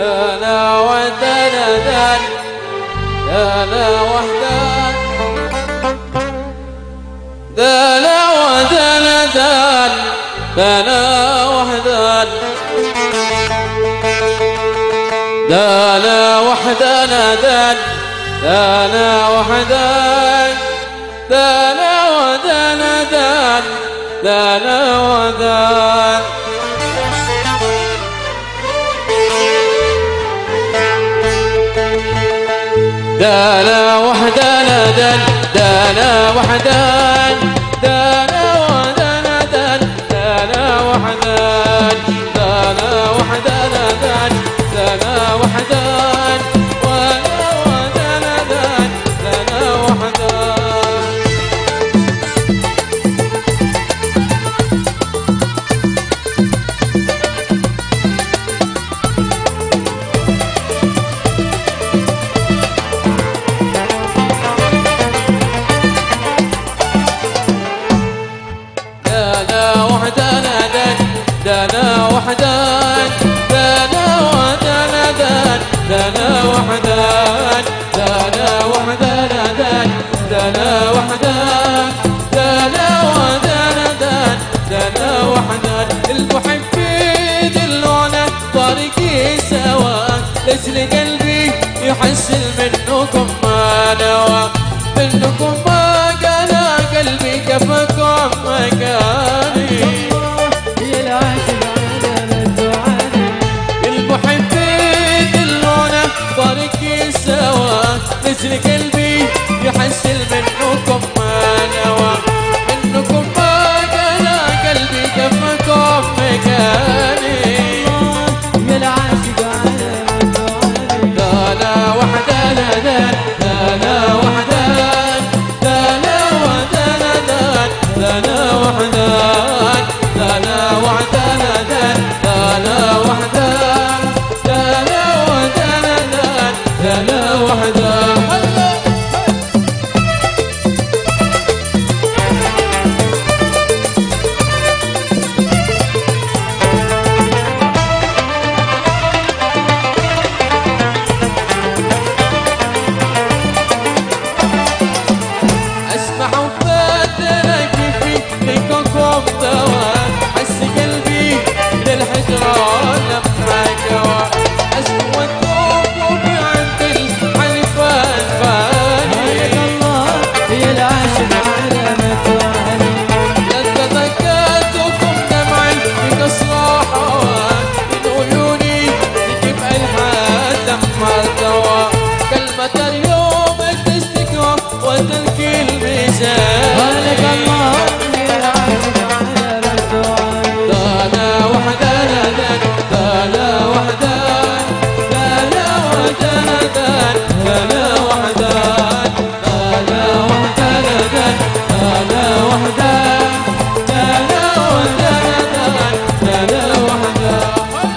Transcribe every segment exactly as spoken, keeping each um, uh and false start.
دانا وحدانا دان دانا وحدان دانا ودانا دان دانا وحدان دانا وحدانا دان دانا وحدان دانا ودانا دان دانا ودان دانا وحدانا دان دانا وحدان دانا ودانا دان دانا وحدان دانا وحدانا دان دانا وحدان ودانا دان دانا وحدان دانا وحدانا دان دانا وحدان دانا ودانا دان دانا وحدان دانا وحدانا دان دانا وحدان دانا ودانا دان دانا وحدان المحبين اللونة طارقين سوا لأجل قلبي يحسن منكم ما نوى منكم ما قنا قلبي كفكم مكاني يا العاشق على الدعاني المحبين اللونة طارقين سوا لأجل قلبي يحسن منكم ما نوى منكم ما قنا قلبي كفكم مكاني يا العاشق على الدعاني دانا وحدانا دان دانا وحدان دانا ودانا دان دانا وحدان دانا وحدانا دان دانا وحدان دانا ودانا دان دانا وحدان اسمع وفاتنا كيفي لكم دواء حس قلبي للحجرة لما جوا اسمع والذوق عند الحلفان فاني الله يا العاشق على الدعاني لتذكرتكم دمعي بكسر حوان من عيوني تجيب الحال لما ارتوى كلمة اليوم تستكوى وتنكي الميزان بارك الله يا العاشق على الدعاني دانا وحدانا دان دانا وحدان دانا ودانا دان دانا وحدان دانا وحدانا دان دانا وحدان دانا ودانا دان دانا وحدان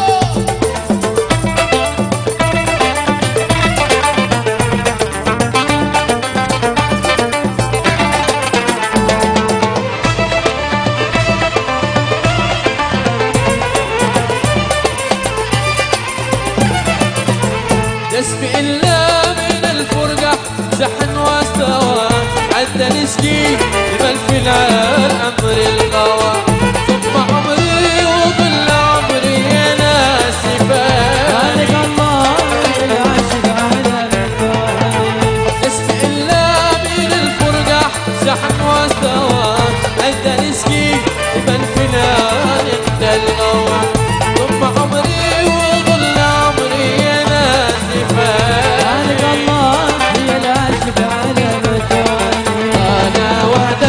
نسبي إلا من الفرقة زحن واستوى عدى نسقي لمن في العال أمر الغوى ثم عمري وظل عمري يا ناس بارك فاني الله يا العاشق على الدعاني نسبي إلا من الفرقة زحن واستوى عدى نسقي لمن في العال أمر الغوى ثم عمري وظل عمري يا ناس بارك فاني الله يا العاشق على الدعاني أنا وحدي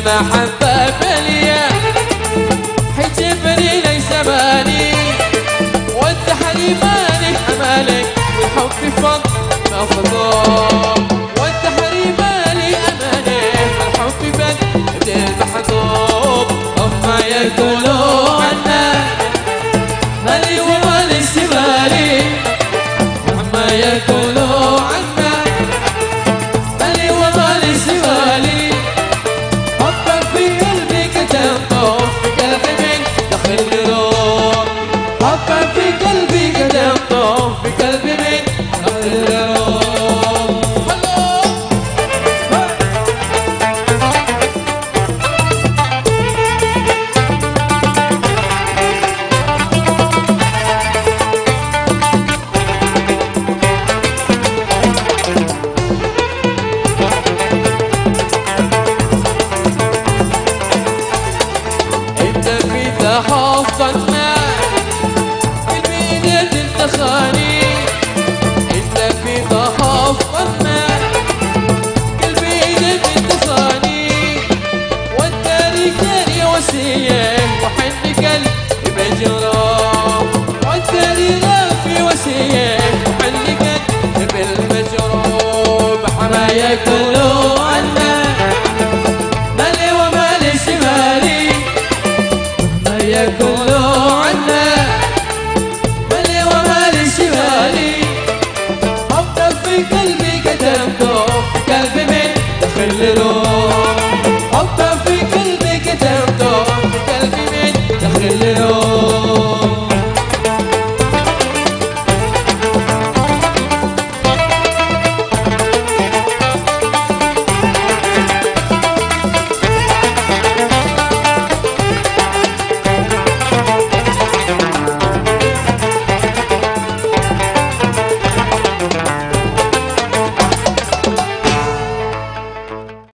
المحبة بليا حجبني ليس مالي والتحري مالك أمالك والحب فضل ما فضل والتحري مالي أمالك والحب فضل المحبوب أما يقولوا عنا مالي ومالي استمالي أما يقولوا عنا مالي ومالي استمالي حبك في قلبي كتمته في قلبي من داخل الروح حبك في قلبي كتمته في قلبي من داخل الروح حفظنا بالبيدة التخاني انت في تحفظنا بالبيدة التخاني والتاريخ تاري وسيء وحن قلب مجرى والتاريخ في وسيء وحن قلب المجرى بحما يقولوا عنا مالي ومالي شمالي يقولوا عنا مالي ومالي شمالي حبك في قلبي